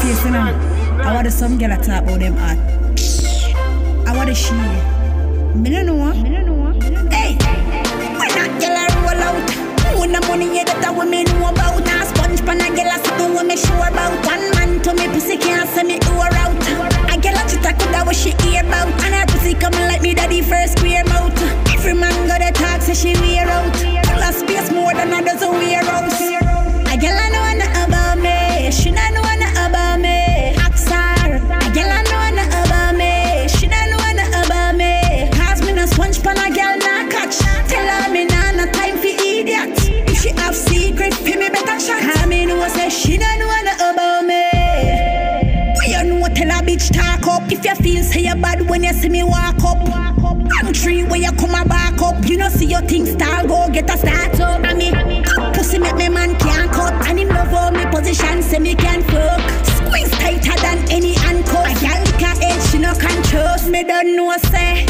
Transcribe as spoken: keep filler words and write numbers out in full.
case, you know, I want some girl to talk about them art. I want to she. Me don't know. Me don't know. Hey, when that girl a roll out, when the money you that a women know about. Now sponge pan a girl a something we me sure about. One man to me pussy can't say me do her out. A girl a chit a coulda what she hear about, and her pussy coming like me daddy first square mouth. Every man got a talk so she wear out. Full of space more than a dozen warehouse. A girl a know nothing about me, she don't know nothing about me. Ask her. A girl a know nothing about me, she don't know nothing about me. Cause me no sponge pan a girl nah catch. Tell her me nah no time for idiot. If she have secret, fi me better shot. Cause me know say she don't know nothing about me. We you know tell a bitch talk up. If you feel say you bad when you see me walk up. One tree where you come a back up. You know see your things start go get a start up. And me pussy make me man can't cut. And him love all me position say me can fuck. Squeeze tighter than any handcuff. A girl look her head she no can trust. Me don't know say